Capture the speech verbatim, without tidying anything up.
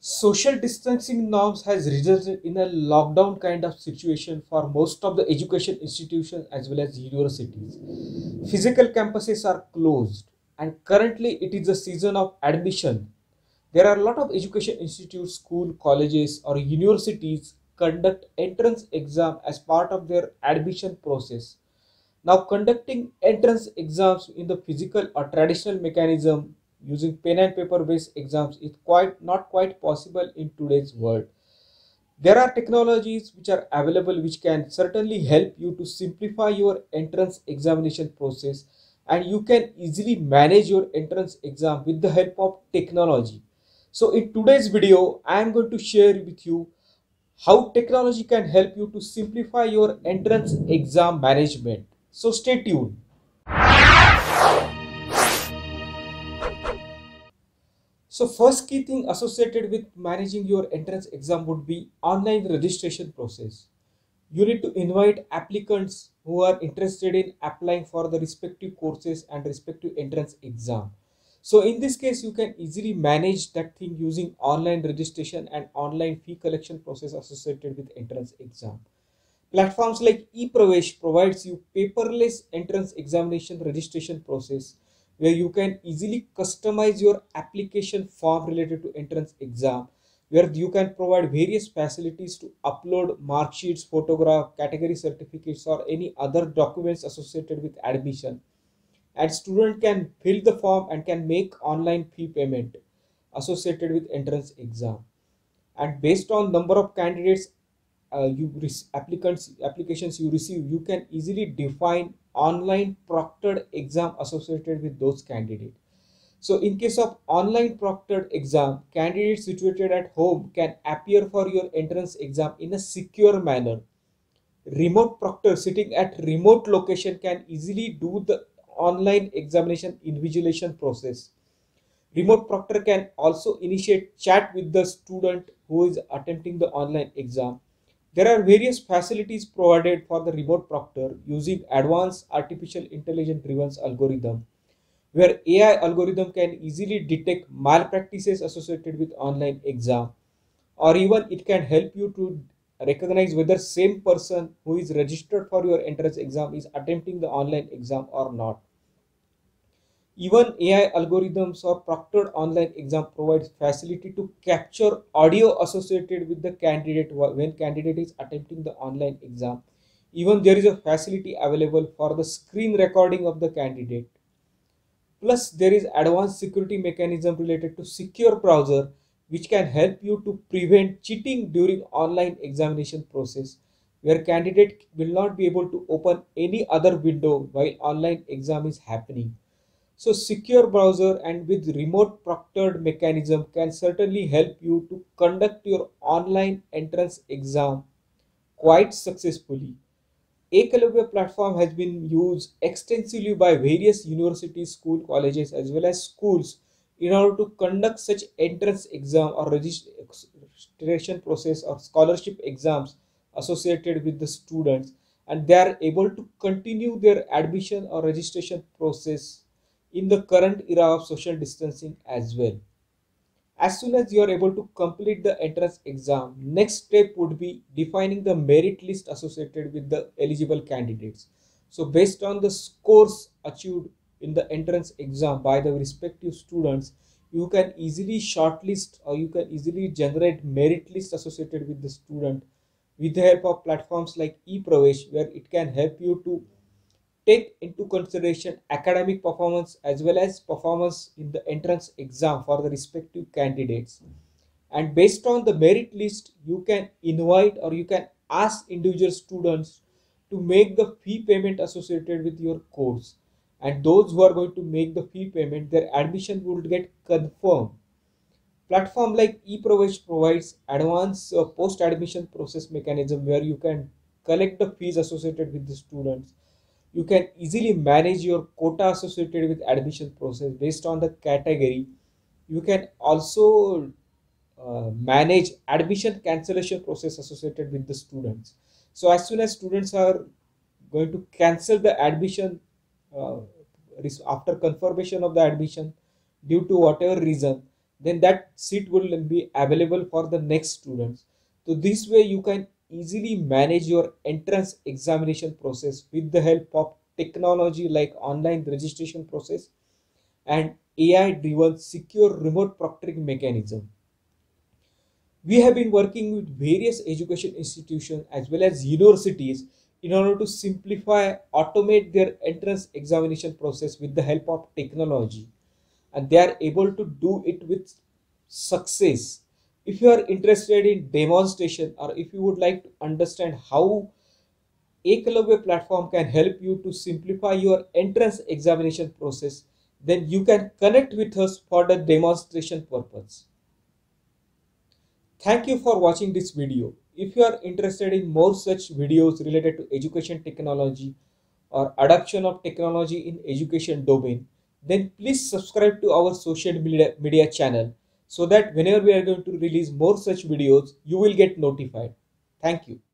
Social distancing norms has resulted in a lockdown kind of situation for most of the education institutions as well as universities. Physical campuses are closed, and currently it is the season of admission. There are a lot of education institutes, school, colleges, or universities conduct entrance exam as part of their admission process. Now, conducting entrance exams in the physical or traditional mechanism using pen and paper based exams is quite not quite possible in today's world. There are technologies which are available which can certainly help you to simplify your entrance examination process, and you can easily manage your entrance exam with the help of technology. So in today's video, I am going to share with you how technology can help you to simplify your entrance exam management. So stay tuned. So first key thing associated with managing your entrance exam would be online registration process. You need to invite applicants who are interested in applying for the respective courses and respective entrance exam. So in this case, you can easily manage that thing using online registration and online fee collection process associated with entrance exam. Platforms like ePravesh provides you paperless entrance examination registration process where you can easily customize your application form related to entrance exam, where you can provide various facilities to upload mark sheets, photograph, category certificates, or any other documents associated with admission. And student can fill the form and can make online fee payment associated with entrance exam. And based on number of candidates uh, you applicants applications you receive, you can easily define online proctored exam associated with those candidates. So in case of online proctored exam, candidates situated at home can appear for your entrance exam in a secure manner. Remote proctor sitting at remote location can easily do the online examination invigilation process. Remote proctor can also initiate chat with the student who is attempting the online exam. There are various facilities provided for the remote proctor using advanced artificial intelligence driven algorithm, where A I algorithm can easily detect malpractices associated with online exam, or even it can help you to recognize whether same person who is registered for your entrance exam is attempting the online exam or not. Even A I algorithms or proctored online exam provides facility to capture audio associated with the candidate when candidate is attempting the online exam. Even there is a facility available for the screen recording of the candidate. Plus, there is advanced security mechanism related to secure browser which can help you to prevent cheating during online examination process, where candidate will not be able to open any other window while online exam is happening. So secure browser and with remote proctored mechanism can certainly help you to conduct your online entrance exam quite successfully. Eklavya platform has been used extensively by various universities, school, colleges as well as schools in order to conduct such entrance exam or registration process or scholarship exams associated with the students, and they are able to continue their admission or registration process in the current era of social distancing as well. As soon as you are able to complete the entrance exam, next step would be defining the merit list associated with the eligible candidates. So based on the scores achieved in the entrance exam by the respective students, you can easily shortlist or you can easily generate merit list associated with the student with the help of platforms like ePravesh, where it can help you to take into consideration academic performance as well as performance in the entrance exam for the respective candidates. And based on the merit list, you can invite or you can ask individual students to make the fee payment associated with your course. And those who are going to make the fee payment, their admission will get confirmed. Platform like ePravesh provides advanced uh, post-admission process mechanism where you can collect the fees associated with the students. You can easily manage your quota associated with admission process based on the category. You can also uh, manage admission cancellation process associated with the students. So as soon as students are going to cancel the admission uh, after confirmation of the admission due to whatever reason, then that seat will be available for the next students. So this way you can easily manage your entrance examination process with the help of technology like online registration process and A I driven secure remote proctoring mechanism. We have been working with various education institutions as well as universities in order to simplify, automate their entrance examination process with the help of technology, and they are able to do it with success. If you are interested in demonstration, or if you would like to understand how Ekalavya platform can help you to simplify your entrance examination process, then you can connect with us for the demonstration purpose. Thank you for watching this video. If you are interested in more such videos related to education technology or adoption of technology in education domain, then please subscribe to our social media, media channel so that whenever we are going to release more such videos, you will get notified. Thank you.